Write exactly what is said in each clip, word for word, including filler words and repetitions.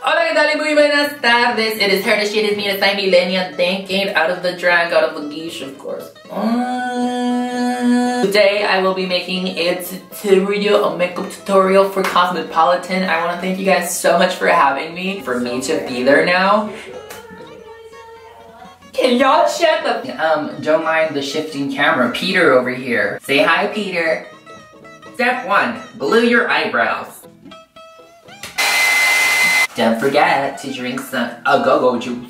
Hola, ¿qué tal? Y muy buenas tardes. It is her, the shit is me, it's I'm Millennial thinking out of the drag, out of the geesh, of course. Uh, today I will be making a tutorial, a makeup tutorial for Cosmopolitan. I want to thank you guys so much for having me, for me to be there now. Can y'all shut the um don't mind the shifting camera. Peter over here. Say hi, Peter. Step one, glue your eyebrows. Don't forget to drink some a go-go juice.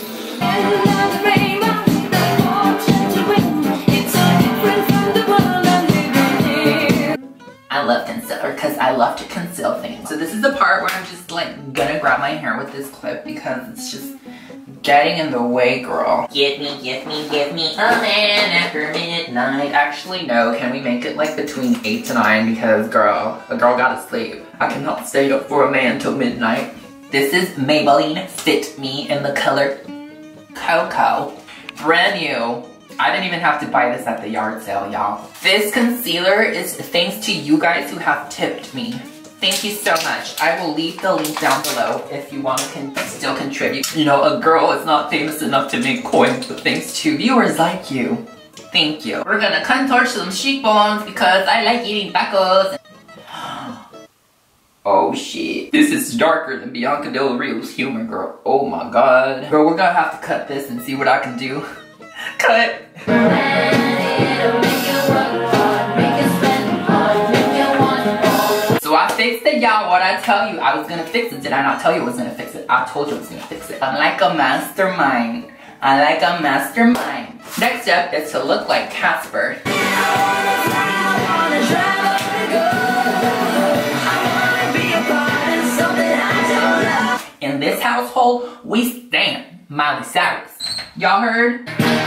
I love concealer because I love to conceal things. So this is the part where I'm just like gonna grab my hair with this clip because it's just getting in the way, girl. Give me, give me, give me a man after midnight. Actually, no. Can we make it like between eight to nine? Because, girl, a girl gotta sleep. I cannot stay up for a man till midnight. This is Maybelline Fit Me in the color Cocoa. Brand new. I didn't even have to buy this at the yard sale, y'all. This concealer is thanks to you guys who have tipped me. Thank you so much. I will leave the link down below if you want to con still contribute. You know, a girl is not famous enough to make coins, but thanks to viewers like you. Thank you. We're gonna contour some cheekbones because I like eating tacos. Oh shit. This is darker than Bianca Del Rio's humor, girl. Oh my god. Girl, we're gonna have to cut this and see what I can do. Cut! So I fixed it, y'all. What I tell you, I was gonna fix it. Did I not tell you I was gonna fix it? I told you I was gonna fix it. I'm like a mastermind. I like a mastermind. Next step is to look like Casper. In this household, we stand Miley Cyrus. Y'all heard?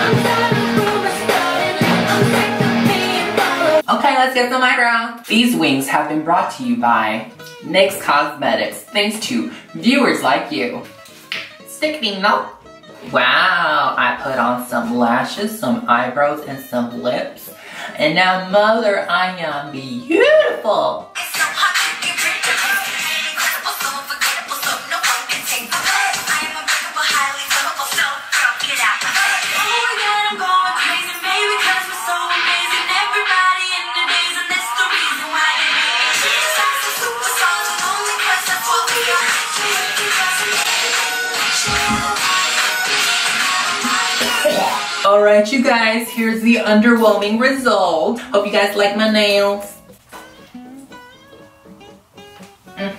Okay, let's get some eyebrows. These wings have been brought to you by NYX Cosmetics, thanks to viewers like you. Stick me, no? Wow, I put on some lashes, some eyebrows, and some lips. And now, mother, I am beautiful. Alright, you guys, here's the underwhelming result. Hope you guys like my nails. Mm.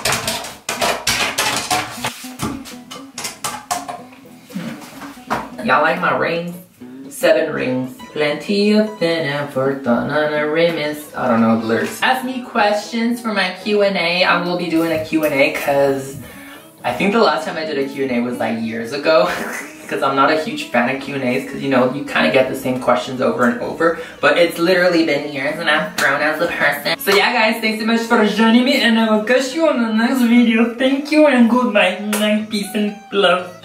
Mm. Y'all like my rings? Seven rings. Plenty of thin effort done on a remix. I don't know the lyrics. Ask me questions for my Q and A. I will be doing a Q and A because I think the last time I did a Q and A was like years ago. Because I'm not a huge fan of Q and A's because, you know, you kind of get the same questions over and over. But it's literally been years and I've grown as a person. So yeah, guys, thanks so much for joining me and I will catch you on the next video. Thank you and goodbye. Peace and love.